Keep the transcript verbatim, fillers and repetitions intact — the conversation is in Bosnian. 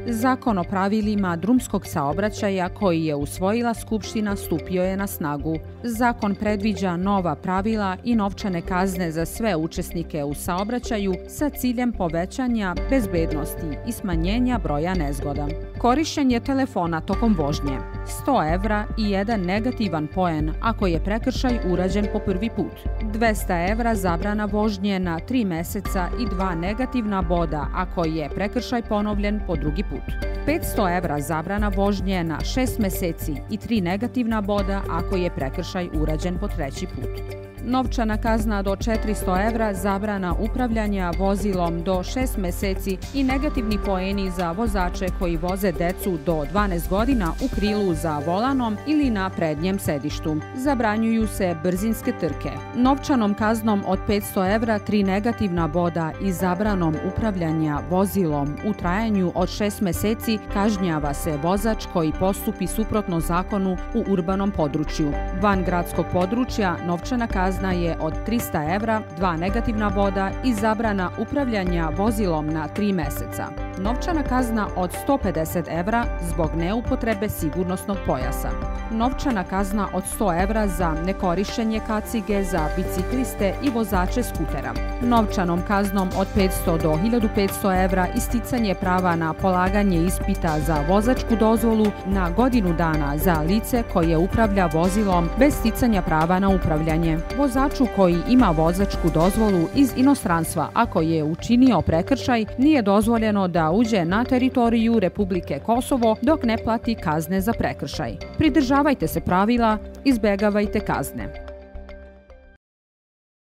Zakon o pravilima drumskog saobraćaja koji je usvojila Skupština stupio je na snagu. Zakon predviđa nova pravila i novčane kazne za sve učesnike u saobraćaju sa ciljem povećanja bezbednosti i smanjenja broja nezgoda. Korišćenje telefona tokom vožnje sto evra i jedan negativan poen ako je prekršaj urađen po prvi put. dvesta evra zabrana vožnje na tri meseca i dva negativna boda ako je prekršaj ponovljen po drugi put. petsto evra zabrana vožnje na šest meseci i tri negativna boda ako je prekršaj urađen po treći put. Novčana kazna do četiristo evra, zabrana upravljanja vozilom do šest meseci i negativni poeni za vozače koji voze decu do dvanaest godina u krilu za volanom ili na prednjem sedištu. Zabranjuju se brzinske trke. Novčanom kaznom od petsto evra, tri negativna boda i zabranom upravljanja vozilom u trajanju od šest meseci kažnjava se vozač koji postupi suprotno zakonu u urbanom području. Van gradskog područja novčana kazna Kazna je od trista evra, dva negativna boda i zabrana upravljanja vozilom na tri meseca. Novčana kazna od sto pedeset evra zbog neupotrebe sigurnosnog pojasa. Novčana kazna od sto evra za nekorišćenje kacige za bicikliste i vozače skutera. Novčanom kaznom od petsto do hiljadu petsto evra isticanje prava na polaganje ispita za vozačku dozvolu na godinu dana za lice koje upravlja vozilom bez sticanja prava na upravljanje. Vozaču koji ima vozačku dozvolu iz inostranstva ako je učinio prekršaj nije dozvoljeno da uđe na teritoriju Republike Kosovo dok ne plati kazne za prekršaj. Pridržavajte se pravila, izbegavajte kazne.